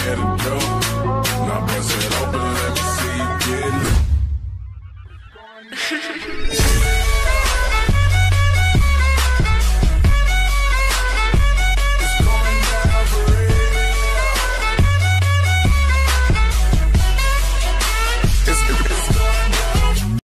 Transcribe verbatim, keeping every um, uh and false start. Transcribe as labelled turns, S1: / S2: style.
S1: at the door. Now bust it open, let me see you get low.